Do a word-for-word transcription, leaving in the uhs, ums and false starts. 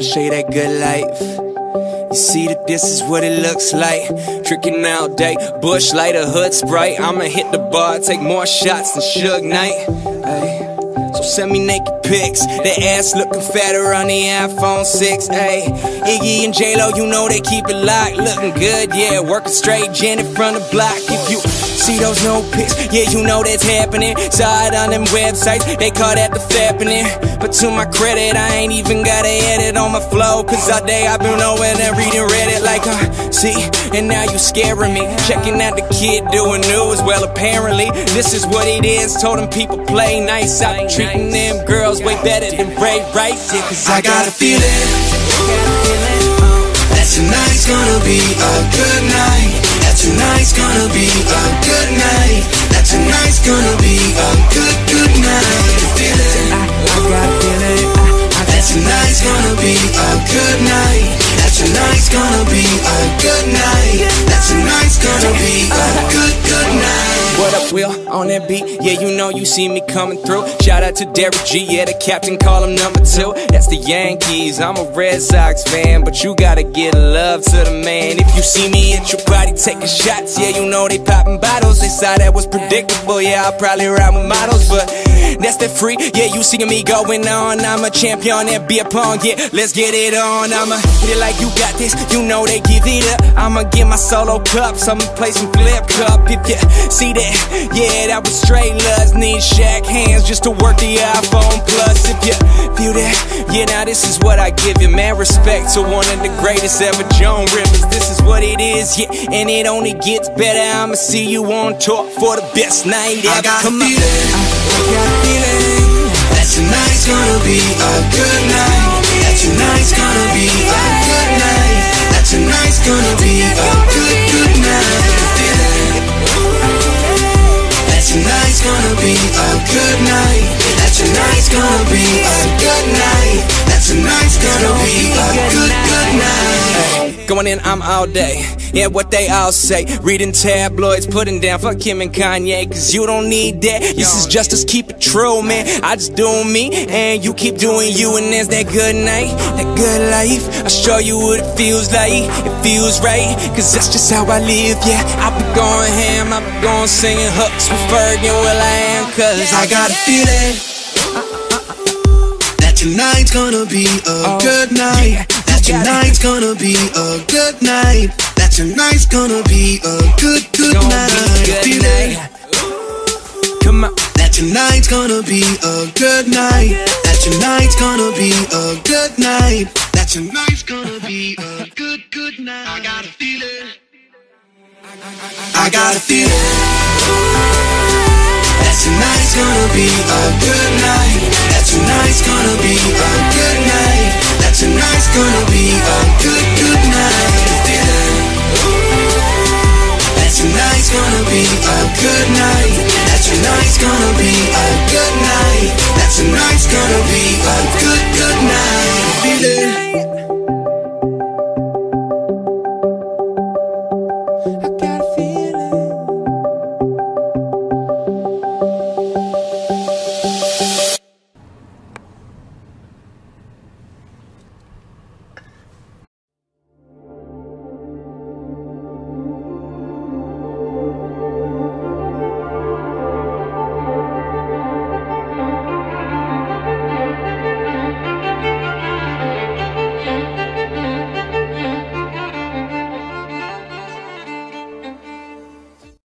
I'll show you that good life. You see that this is what it looks like. Tricking all day, Bush Light, a hood Sprite. I'ma hit the bar, take more shots than Suge Knight. Ay. So send me naked pics. That ass looking fatter on the iPhone six. Ay. Iggy and J-Lo, you know they keep it locked. Looking good, yeah, working straight, Janet from the block. If you see those no pics, yeah, you know that's happening. Saw it on them websites, they call that the fappening. But to my credit, I ain't even got to edit on my flow, cause all day I've been nowhere and reading Reddit like, uh, see, and now you scaring me. Checking out the kid doing news, well apparently this is what it is. Told them people play nice, I've been treating them girls way better than Ray Rice, yeah, cause I got a feeling that tonight's gonna be a good night. That tonight's gonna be a good night. That tonight's gonna be a good, good night. Feeling, I, I got a feeling that tonight's gonna be a good night. That tonight's gonna be a good night. That tonight's gonna be a good, good night. What up, Will? On that beat, yeah, you know you see me coming through. Shout out to Derek G, yeah, the captain, call him number two. That's the Yankees, I'm a Red Sox fan, but you gotta give love to the man. If you see me at your party taking shots, yeah, you know they popping bottles. They saw that was predictable, yeah, I'll probably ride with models, but that's that free, yeah, you seeing me going on. I'm a champion at beer pong, yeah, let's get it on. I'ma hit it like you got this, you know they give it up. I'ma get my solo cups, I'ma play some flip cup. If you see that, yeah, that was straight love. Need Shaq hands just to work the iPhone Plus. If you feel that, yeah, now this is what I give you, man. Respect to one of the greatest ever, Joan Rivers. This is what it is, yeah, and it only gets better. I'ma see you on tour for the best night ever. I got Come a feeling, I, I got a feeling that tonight's gonna be a good night. That tonight's gonna be a good night. That tonight's gonna be a good, good night. Tonight's gonna be a good night. That tonight's gonna be a good night. That tonight's gonna be a good, good night. Going in, I'm all day. Yeah, what they all say. Reading tabloids, putting down for Kim and Kanye, cause you don't need that. This is just us, keep it true, man. I just do me, and you keep doing you, and there's that good night, that good life. I'll show you what it feels like. It feels right, cause that's just how I live, yeah. I'll be going ham, I'll be going singing hooks with Fergie, well I am, cause I got a feeling that tonight's gonna be a good night. That tonight's gonna be a good night. That tonight's gonna be a good, good night. Feeling, come on. That tonight's gonna be a good night. That tonight's gonna be a good night. That tonight's gonna be a good, good night. I got a feeling. I got a feeling that tonight's gonna be a good night. That tonight's gonna be a good night. That tonight's gonna be a